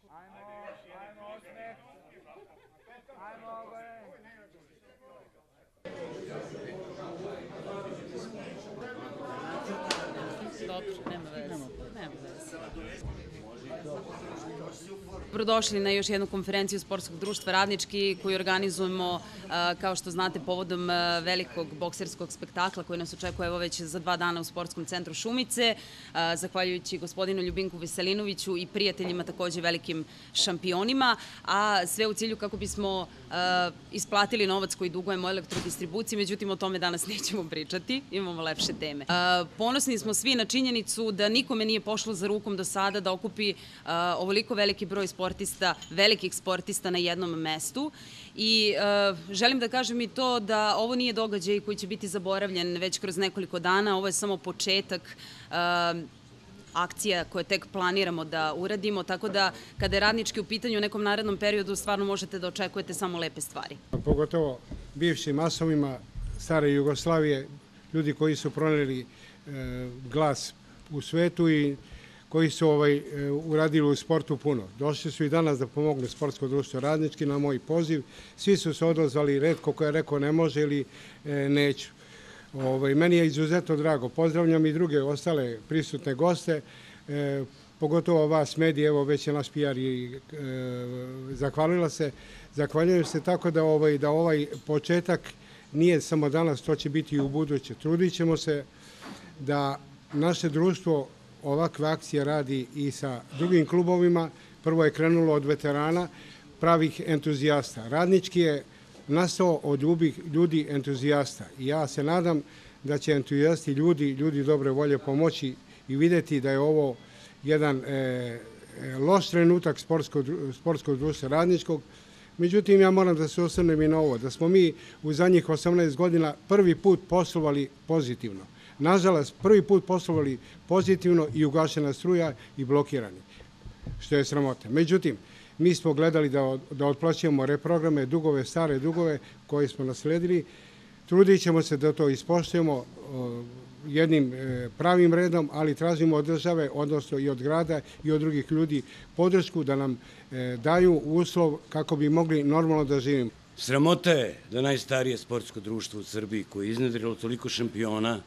Dobro, nema veze. Dobrodošli na još jednu konferenciju Sportskog društva Radnički koju organizujemo, kao što znate, povodom velikog bokserskog spektakla koji nas očekuje evo već za 2 dana u Sportskom centru Šumice, zahvaljujući gospodinu Ljubinku Veselinoviću i prijateljima, takođe velikim šampionima, a sve u cilju kako bismo isplatili novac koji dugujemo Elektrodistribuciji, međutim o tome danas nećemo pričati, imamo lepše teme. Ponosni smo svi na činjenicu da nikome nije pošlo za rukom do sada da okupi ovoliko veliki broj velikih sportista na jednom mestu i želim da kažem i to da ovo nije događaj koji će biti zaboravljen već kroz nekoliko dana, ovo je samo početak akcija koje tek planiramo da uradimo, tako da kada je Radnički u pitanju u nekom narednom periodu stvarno možete da očekujete samo lepe stvari. Pogotovo bivšim masovima stare Jugoslavije, ljudi koji su proneli glas u svetu i koji su uradili u sportu puno. Došli su i danas da pomognu Sportsko društvo Radnički na moj poziv. Svi su se odazvali, retko ko je rekao ne može ili neću. Meni je izuzetno drago. Pozdravljam i druge ostale prisutne goste, pogotovo vas medije, evo već je naš PR i zahvalila se. Zahvaljujem se tako da ovaj početak nije samo danas, to će biti i u buduće. Trudit ćemo se da naše društvo ovakve akcije radi i sa drugim klubovima. Prvo je krenulo od veterana, pravih entuzijasta. Radnički je nastao od ljudi entuzijasta i ja se nadam da će entuzijasti ljudi dobre volje pomoći i videti da je ovo jedan loš trenutak Sportskog društva Radničkog. Međutim, ja moram da se osvrnem i na ovo, da smo mi u zadnjih 18 godina prvi put poslovali pozitivno. Nažalost, prvi put poslovali pozitivno i ugašena struja i blokirani, što je sramota. Međutim, mi smo gledali da otplaćujemo reprograme, dugove, stare dugove koje smo nasledili. Trudit ćemo se da to ispoštujemo jednim pravim redom, ali tražimo od države, odnosno i od grada i od drugih ljudi podršku da nam daju uslov kako bi mogli normalno da živimo. Sramota je da najstarije sportsko društvo u Srbiji koje je iznedrilo toliko šampiona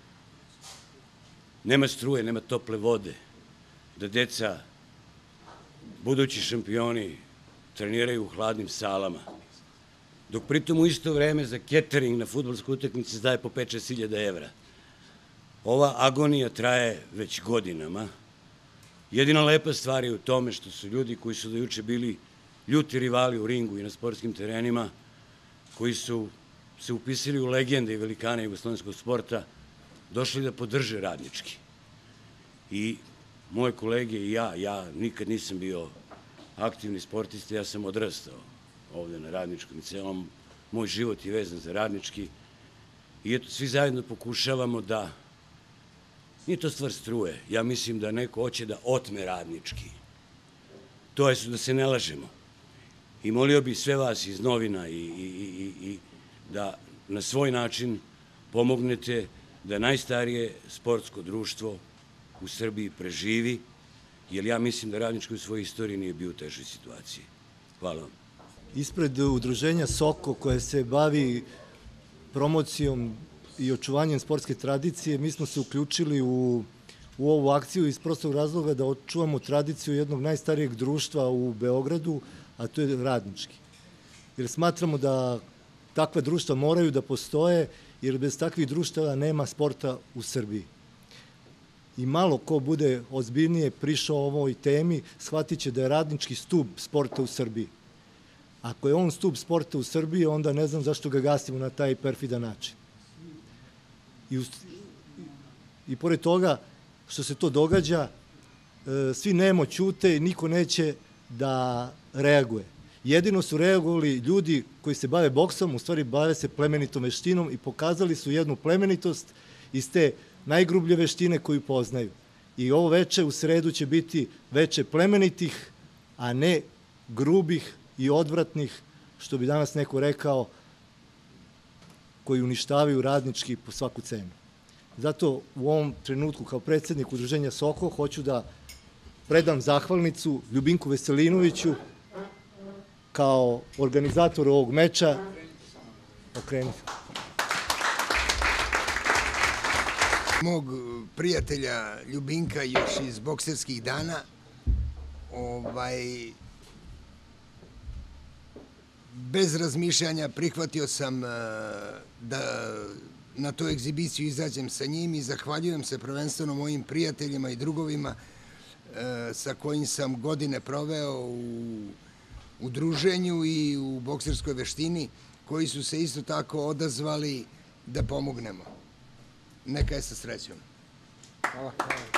nema struje, nema tople vode, da deca, budući šampioni, treniraju u hladnim salama, dok pritom u isto vreme za catering na fudbalskoj utakmici daje po 5-6 hiljada evra. Ova agonija traje već godinama. Jedina lepa stvar je u tome što su ljudi koji su do juče bili ljuti rivali u ringu i na sportskim terenima, koji su se upisali u legende i velikane jugoslovenskog sporta, došli da podrže Radnički. I moje kolege i ja nikad nisam bio aktivni sportista, ja sam odrastao ovde na Radničkom i celom moj život je vezan za Radnički. I eto, svi zajedno pokušavamo da, nije to stvar struje, ja mislim da neko hoće da otme Radnički. To je da se ne lažemo. I molio bih sve vas iz novina i da na svoj način pomognete da najstarije sportsko društvo u Srbiji preživi, jer ja mislim da Radnički u svojoj istoriji nije bio u težoj situaciji. Hvala vam. Ispred udruženja SOKO koje se bavi promocijom i očuvanjem sportske tradicije, mi smo se uključili u ovu akciju iz prostog razloga da očuvamo tradiciju jednog najstarijeg društva u Beogradu, a to je Radnički. Jer smatramo da takva društva moraju da postoje, jer bez takvih društava nema sporta u Srbiji. I malo ko bude ozbiljnije prišao ovoj temi, shvatit će da je Radnički stub sporta u Srbiji. Ako je on stub sporta u Srbiji, onda ne znam zašto ga gasimo na taj perfidan način. I pored toga što se to događa, svi nemo ćute i niko neće da reaguje. Jedino su reagovali ljudi koji se bave boksom, u stvari bave se plemenitom veštinom i pokazali su jednu plemenitost iz te najgrublje veštine koju poznaju. I ovo veče u sredu će biti veče plemenitih, a ne grubih i odvratnih, što bi danas neko rekao, koji uništavaju Radnički po svaku cenu. Zato u ovom trenutku kao predsednik udruženja SOKO hoću da predam zahvalnicu Ljubinku Veselinoviću kao organizatoru ovog meča. Okrenite. Mog prijatelja Ljubinka još iz bokserskih dana, bez razmišljanja prihvatio sam da na tu egzibiciju izađem sa njim i zahvaljujem se prvenstveno mojim prijateljima i drugovima sa kojim sam godine proveo u druženju i u bokserskoj veštini, koji su se isto tako odazvali da pomognemo. Neka je sa srećom. Hvala.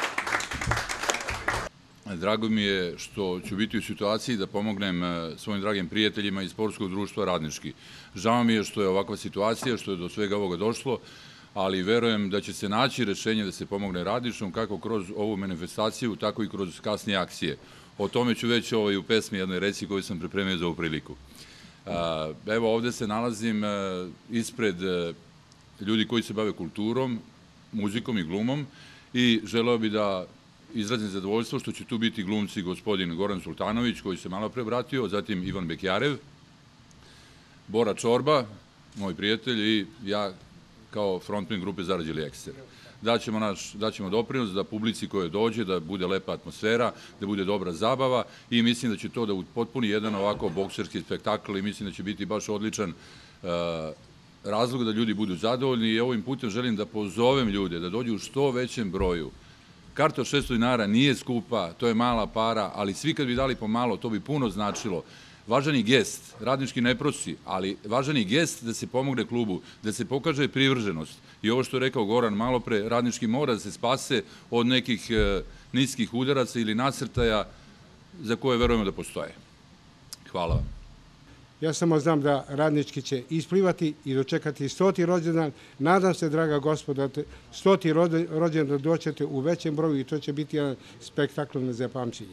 Drago mi je što ću biti u situaciji da pomognem svojim dragim prijateljima iz Sportskog društva Radnički. Žao mi je što je ovakva situacija, što je do svega ovoga došlo, ali verujem da će se naći rešenje da se pomogne Radničnom, kako kroz ovu manifestaciju, tako i kroz kasnije akcije. O tome ću već u pesmi jednoj reći koju sam pripremio za ovu priliku. Evo, ovde se nalazim ispred ljudi koji se bave kulturom, muzikom i glumom i želeo bi da izrazim zadovoljstvo što će tu biti glumci gospodin Goran Sultanović, koji se malo pre obratio, zatim Ivan Bekjarev, Bora Čorba, moj prijatelj, i ja kao frontman grupe Zarađili Ekster. Daćemo doprinos da publici koje dođe, da bude lepa atmosfera, da bude dobra zabava i mislim da će to da potpuni jedan ovako bokserski spektakl i mislim da će biti baš odličan razlog da ljudi budu zadovoljni i ovim putem želim da pozovem ljude da dođu u što većem broju. Karta od 600 dinara nije skupa, to je mala para, ali svi kad bi dali po malo, to bi puno značilo. Važan je gest, Radnički ne prosi, ali važan je gest da se pomogne klubu, da se pokaže privrženost. I ovo što je rekao Goran malo pre, Radnički mora da se spase od nekih niskih udaraca ili nasrtaja za koje verujemo da postoje. Hvala vam. Ja samo znam da Radnički će isplivati i dočekati 100. rođendan. Nadam se, draga gospoda, da 100. rođendan doćete u većem broju i to će biti jedan spektakl na zapamćenje.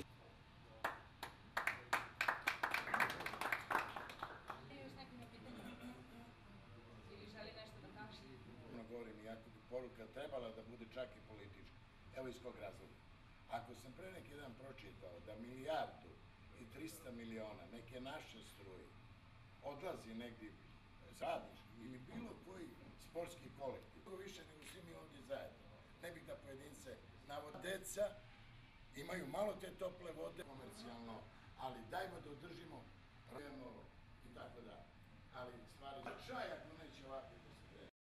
Govorim, iako bi poruka trebala da bude čak i politička. Evo iz kog razloga. Ako sam pre neki dan pročitao da 1.300.000.000 neke naše struje odlazi negdje zajednički ili bilo koji sportski kolektiv, to više nego svi mi ovdje zajedno. Ne bih da pojedince navode. Deca imaju malo te tople vode komercijalno, ali dajmo da održimo i tako da. Ali stvari značaja